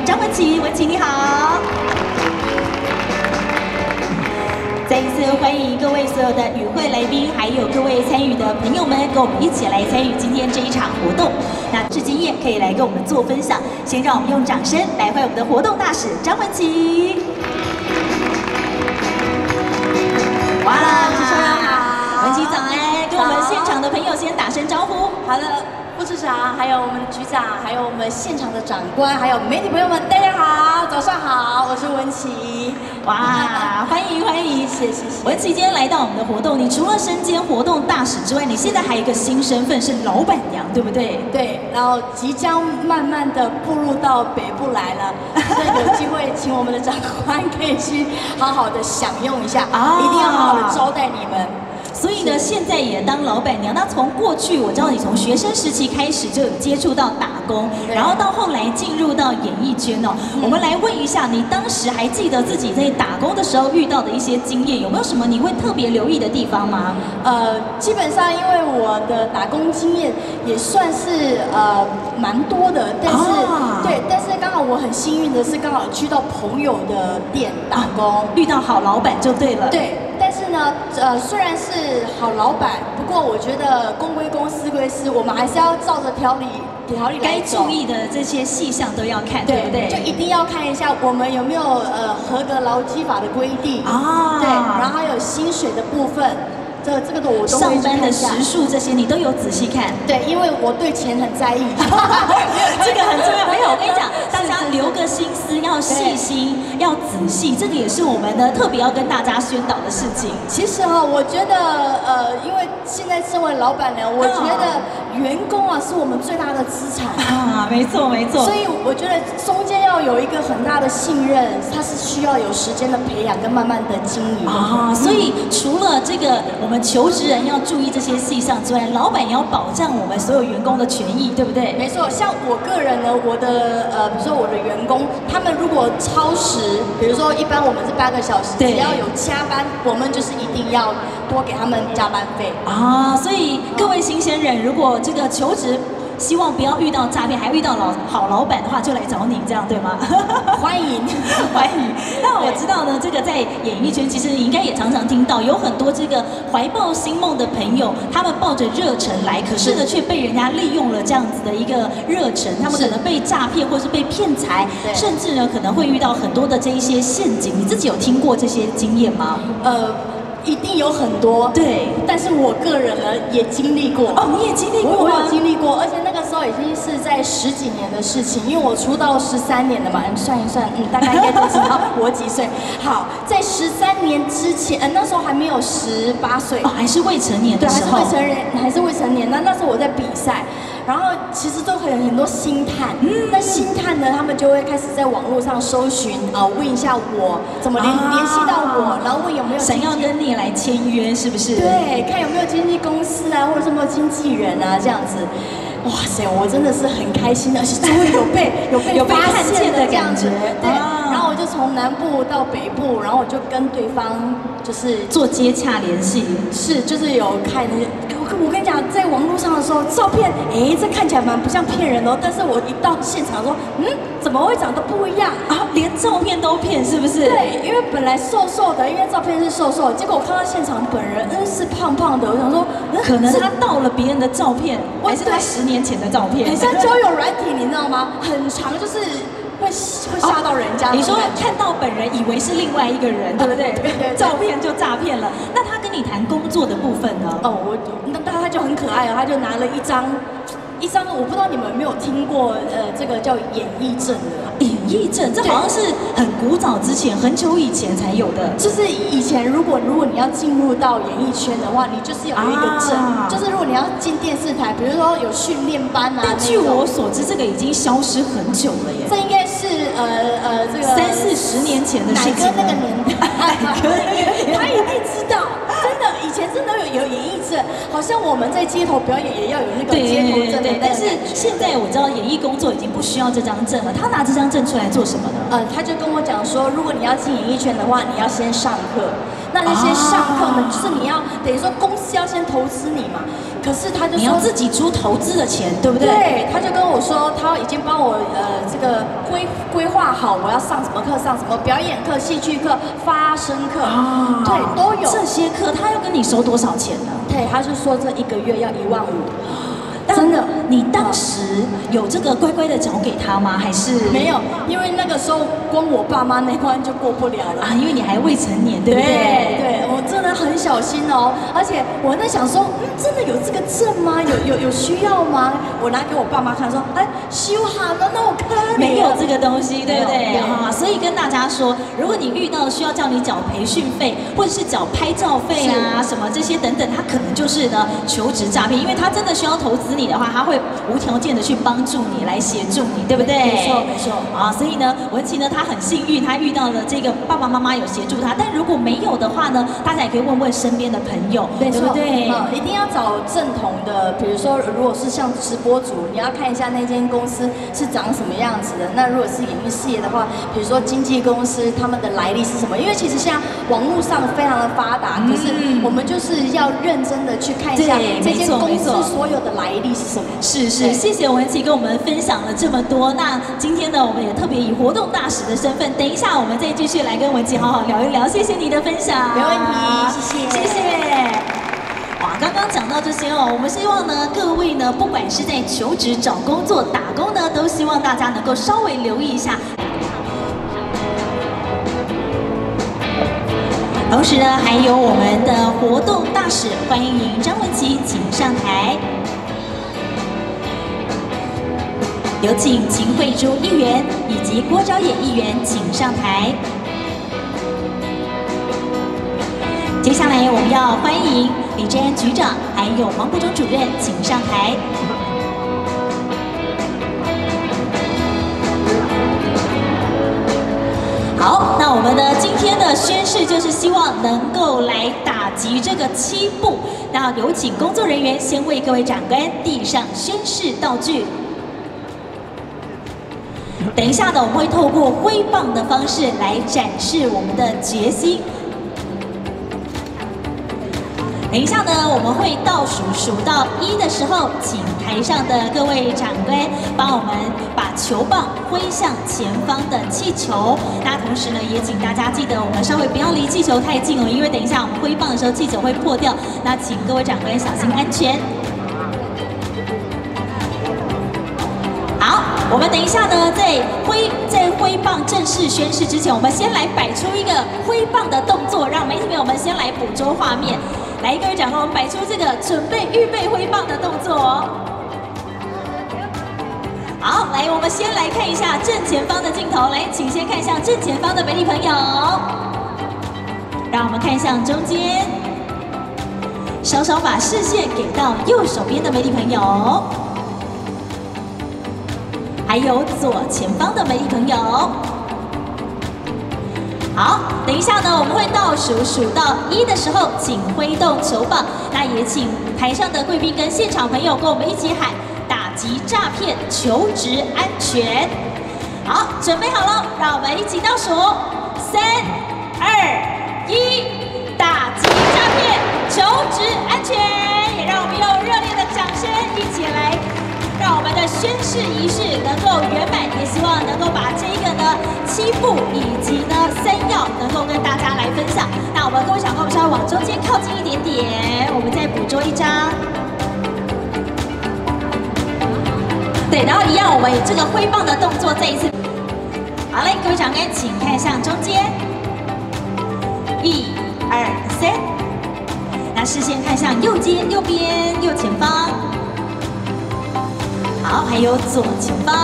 张文琪，文琪你好。再一次欢迎各位所有的与会来宾，还有各位参与的朋友们，跟我们一起来参与今天这一场活动。那是经验可以来跟我们做分享。先让我们用掌声来欢迎我们的活动大使张文琪。哇，主持人好，文琪早安，跟我们现场的朋友先打声招呼。 好的。 副市长，还有我们的局长，还有我们现场的长官，还有媒体朋友们，大家好，早上好，我是文琪。 哇，欢迎欢迎， 谢谢。 文琪今天来到我们的活动，你除了身兼活动大使之外，你现在还有一个新身份是老板娘，对不对？ 对，然后即将慢慢的步入到北部来了，所以有机会请我们的长官可以去好好的享用一下，一定要好好的招待你们。 所以呢，现在也当老板娘。那从过去，我知道你从学生时期开始就有接触到打工，然后到后来进入到演艺圈哦。我们来问一下，你当时还记得自己在打工的时候遇到的一些经验，有没有什么你会特别留意的地方吗？ 基本上因为我的打工经验也算是蛮多的，但是、对，但是刚好我很幸运的是，刚好去到朋友的店打工， 遇到好老板就对了。 对。 但是呢，虽然是好老板，不过我觉得公归公，私归私，我们还是要照着条理来该注意的这些细项都要看，对不对？ 就一定要看一下我们有没有合格劳基法的规定啊，对，然后还有薪水的部分。 这个的我都会上班的时数这些你都有仔细看， 对，因为我对钱很在意， 这个很重要。没有，我跟你讲，大家留个心思，要细心，要仔细，这个也是我们呢特别要跟大家宣导的事情。 其实哈，我觉得因为现在身为老板娘，我觉得员工啊是我们最大的资产啊，没错没错。 所以我觉得中间要有一个很大的信任，它是需要有时间的培养跟慢慢的经营啊。所以除了这个我们求职人要注意这些细项之外，老板也要保障我们所有员工的权益，对不对？ 没错，像我个人呢，我的比如说我的员工，他们如果超时，比如说一般我们是8个小时，只要有加班，我们就是一定要多给他们加班费啊。所以各位新鲜人，如果这个求职， 希望不要遇到诈骗，还遇到好老板的话，就来找你，这样对吗？ 欢迎欢迎。那我知道呢，这个在演艺圈，其实你应该也常常听到，有很多这个怀抱新梦的朋友，他们抱着热忱来，可是呢却被人家利用了这样子的一个热忱，他们可能被诈骗或是被骗财，甚至呢可能会遇到很多的这一些陷阱。你自己有听过这些经验吗？ 一定有很多，对，但是我个人呢也经历过。 哦，你也经历过吗？ 我有经历过，而且那个时候已经是在10几年的事情，因为我出道13年了嘛，算一算，大概应该都知道我几岁。好，在13年之前，那时候还没有18岁， 哦，还是未成年的时候， 对，还是未成年。那时候我在比赛。 然后其实都很多星探，那星探呢，他们就会开始在网络上搜寻问一下我怎么联系到我，然后问有没有想要跟你来签约，是不是？ 对，看有没有经纪公司啊，或者是有没有经纪人啊这样子。哇塞，我真的是很开心，而且终于有被看见的感觉。对，然后我就从南部到北部，然后我就跟对方就是做接洽联系， 就是有看那些。 我跟你讲，在网络上的时候，照片，这看起来蛮不像骗人的，但是我一到现场说，怎么会长得不一样啊？连照片都骗，是不是？ 对，因为本来瘦瘦的，因为照片是瘦瘦的，结果我看到现场本人，是胖胖的，我想说， 可能他盗了别人的照片，还是他10年前的照片？ 很像交友软体，你知道吗？很长，就是。 会吓到人家。 你说看到本人以为是另外一个人，对不对？对，照片就诈骗了。那他跟你谈工作的部分呢？ 哦，那他就很可爱哦，他就拿了一张，我不知道你们有没有听过，这个叫演艺证的。 演艺证，这好像是很古早之前、很久以前才有的。 就是以前，如果你要进入到演艺圈的话，你就是有一个证，就是如果你要进电视台，比如说有训练班啊。 但据我所知，这个已经消失很久了耶。 这应该是这个 30、40年前的事情。 奶哥那个年代，他一定知道。真的，以前真的有演艺证，好像我们在街头表演也要有那个街头证的。 但是现在我知道演艺工作已经不需要这张证了。他拿这张证出来做什么呢？ 他就跟我讲说，如果你要进演艺圈的话，你要先上课。那些上课呢，就是你要等于说公司要先投资你嘛。 可是他就说你要自己出投资的钱，对不对？ 对，他就跟我说，他已经帮我这个规划好，我要上什么课，上什么表演课、戏剧课、发声课，对，都有这些课，他要跟你收多少钱呢？ 对，他就说这1个月要15000。 真的，你当时有这个乖乖的缴给他吗？还是没有？因为那个时候光我爸妈那关就过不了了啊，因为你还未成年，对不对？ 对，我真的很小心哦。而且我在想说，真的有这个证吗？有需要吗？我拿给我爸妈看，说，哎，修好了，那我可以。 没有这个东西，对不对？啊，所以跟大家说，如果你遇到需要叫你缴培训费，或者是缴拍照费啊，什么这些等等，他可能就是呢求职诈骗，因为他真的需要投资你的话，他会无条件的去帮助你，来协助你，对不对？ 没错，没错。 啊，所以呢，文琪呢，她很幸运，她遇到了这个爸爸妈妈有协助她，但如果没有的话呢，大家也可以问问身边的朋友，对不对？ 一定要找正统的，比如说，如果是像直播主，你要看一下那间公司是长什么样子的。那如果是演艺事业的话，比如说经纪公司他们的来历是什么？因为其实现在网络上非常的发达，可是我们就是要认真的去看一下这间公司所有的来历是什么。 是，谢谢文琪跟我们分享了这么多。那今天呢，我们也特别以活动大使的身份，等一下我们再继续来跟文琪好好聊一聊。谢谢你的分享， 没问题，谢谢。 哇，刚刚讲到这些哦，我们希望呢，各位呢，不管是在求职、找工作、打工呢，都希望大家能够稍微留意一下。同时呢，还有我们的活动大使，欢迎张文琪，请上台。有请秦慧珠议员以及郭昭也议员请上台。接下来我们要欢迎李珍安局长还有黄国忠主任请上台。好，那我们的今天的宣誓就是希望能够来打击这个欺负。那有请工作人员先为各位长官递上宣誓道具。等一下呢，我们会透过挥棒的方式来展示我们的决心。等一下呢，我们会倒数数到1的时候，请台上的各位长官帮我们把球棒挥向前方的气球。那同时呢，也请大家记得我们稍微不要离气球太近哦，因为等一下我们挥棒的时候气球会破掉。那请各位长官小心安全。好，我们等一下呢，在挥棒正式宣誓之前，我们先来摆出一个挥棒的动作，让媒体朋友们先来捕捉画面。来，各位长官，我们摆出这个准备预备挥棒的动作哦。好，来，我们先来看一下正前方的镜头，来，请先看向正前方的媒体朋友，让我们看向中间，稍稍把视线给到右手边的媒体朋友，还有左前方的媒体朋友。好，等一下呢，我们会倒数数到1的时候，请挥动球棒。那也请台上的贵宾跟现场朋友跟我们一起喊：打击诈骗，求职安全。好，准备好了，让我们一起倒数，3、2、1，打击诈骗，求职安全。也让我们用热烈的掌声一起来。让我们的宣誓仪式能够圆满，也希望能够把这个呢欺负以及呢3要能够跟大家来分享。那我们各位长官，我们稍微往中间靠近一点点，我们再捕捉一张。对，然后一样，我们以这个挥棒的动作再一次。好嘞，各位长官，请看向中间，1、2、3。那视线看向右边、右前方。好，还有左前方，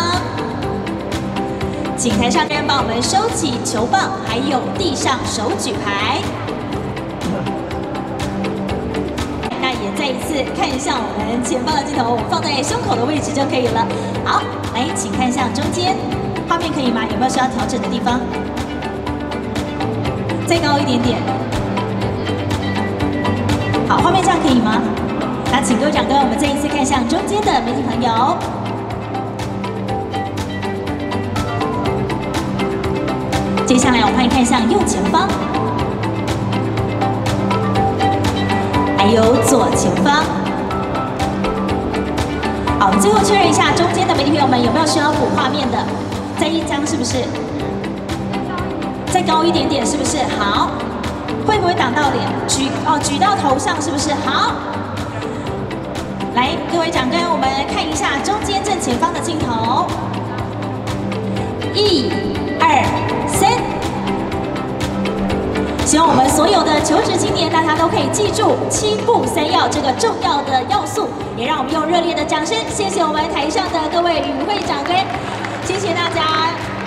请台上人帮我们收起球棒，还有地上手举牌。那也再一次看向我们前方的镜头，我们放在胸口的位置就可以了。好，来，请看向中间，画面可以吗？有没有需要调整的地方？再高一点点。好，画面这样可以吗？那请各位长官，我们再一次看向中间的媒体朋友。接下来我们欢迎看向右前方，还有左前方。 好，最后确认一下中间的媒体朋友们有没有需要补画面的？再一张是不是？再高一点点是不是？好，会不会挡到脸？举到头上是不是？好，来，各位长官，我们看一下中间正前方的镜头。1、2、3。希望我们所有的求职青年，大家都可以记住7不3要这个重要的要素，也让我们用热烈的掌声，谢谢我们台上的各位与会长官，谢谢大家。